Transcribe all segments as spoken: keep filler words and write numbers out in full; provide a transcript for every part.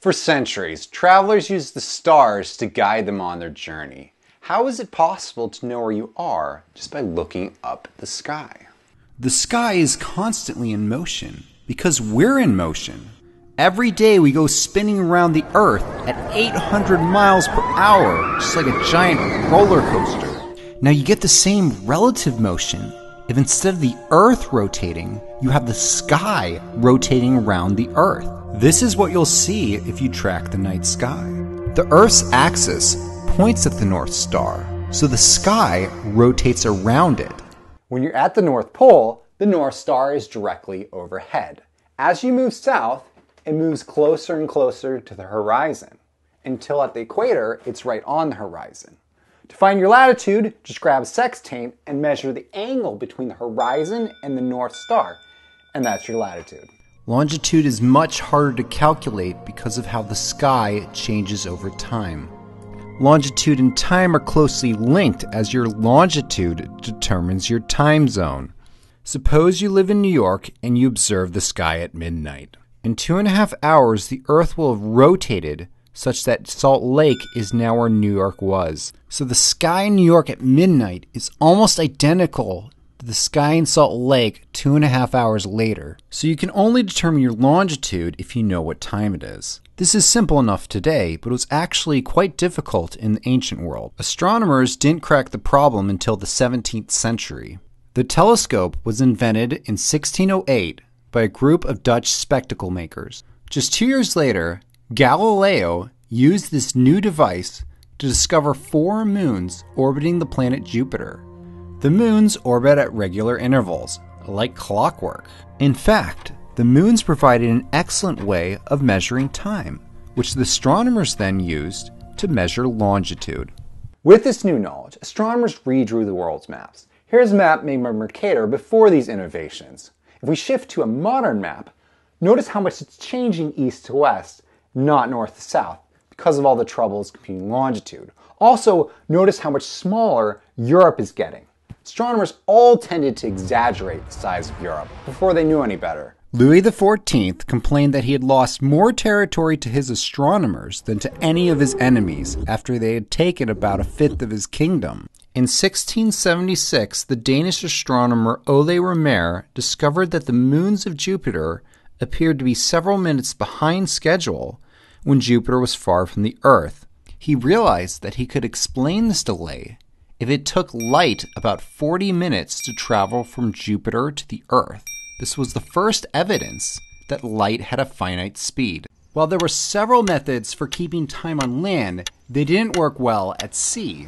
For centuries, travelers used the stars to guide them on their journey. How is it possible to know where you are just by looking up at the sky? The sky is constantly in motion because we're in motion. Every day we go spinning around the Earth at eight hundred miles per hour, just like a giant roller coaster. Now you get the same relative motion if instead of the Earth rotating, you have the sky rotating around the Earth. This is what you'll see if you track the night sky. The Earth's axis points at the North Star, so the sky rotates around it. When you're at the North Pole, the North Star is directly overhead. As you move south, it moves closer and closer to the horizon, until at the equator, it's right on the horizon. To find your latitude, just grab a sextant and measure the angle between the horizon and the North Star, and that's your latitude. Longitude is much harder to calculate because of how the sky changes over time. Longitude and time are closely linked as your longitude determines your time zone. Suppose you live in New York and you observe the sky at midnight. In two and a half hours, the Earth will have rotated such that Salt Lake is now where New York was. So the sky in New York at midnight is almost identical to the sky in Salt Lake two and a half hours later. So you can only determine your longitude if you know what time it is. This is simple enough today, but it was actually quite difficult in the ancient world. Astronomers didn't crack the problem until the seventeenth century. The telescope was invented in sixteen oh eight by a group of Dutch spectacle makers. Just two years later, Galileo used this new device to discover four moons orbiting the planet Jupiter. The moons orbit at regular intervals, like clockwork. In fact, the moons provided an excellent way of measuring time, which the astronomers then used to measure longitude. With this new knowledge, astronomers redrew the world's maps. Here's a map made by Mercator before these innovations. If we shift to a modern map, notice how much it's changing east to west, not north to south, because of all the troubles computing longitude. Also, notice how much smaller Europe is getting. Astronomers all tended to exaggerate the size of Europe before they knew any better. Louis the fourteenth complained that he had lost more territory to his astronomers than to any of his enemies after they had taken about a fifth of his kingdom. In sixteen seventy-six, the Danish astronomer Ole Remer discovered that the moons of Jupiter appeared to be several minutes behind schedule when Jupiter was far from the Earth. He realized that he could explain this delay if it took light about forty minutes to travel from Jupiter to the Earth. This was the first evidence that light had a finite speed. While there were several methods for keeping time on land, they didn't work well at sea.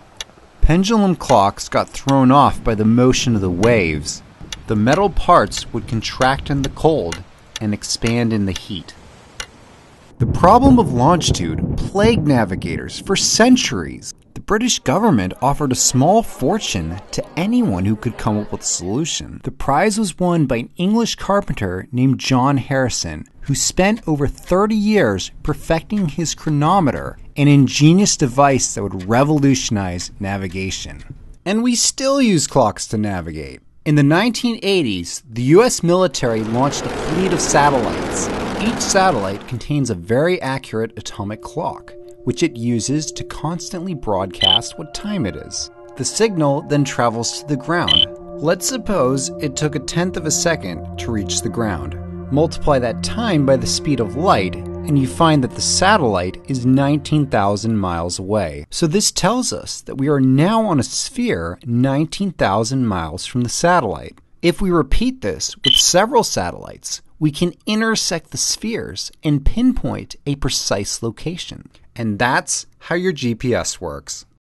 Pendulum clocks got thrown off by the motion of the waves. The metal parts would contract in the cold and expand in the heat. The problem of longitude plagued navigators for centuries. The British government offered a small fortune to anyone who could come up with a solution. The prize was won by an English carpenter named John Harrison, who spent over thirty years perfecting his chronometer, an ingenious device that would revolutionize navigation. And we still use clocks to navigate. In the nineteen eighties, the U S military launched a fleet of satellites. Each satellite contains a very accurate atomic clock, which it uses to constantly broadcast what time it is. The signal then travels to the ground. Let's suppose it took a tenth of a second to reach the ground. Multiply that time by the speed of light, and you find that the satellite is nineteen thousand miles away. So this tells us that we are now on a sphere nineteen thousand miles from the satellite. If we repeat this with several satellites, we can intersect the spheres and pinpoint a precise location. And that's how your G P S works.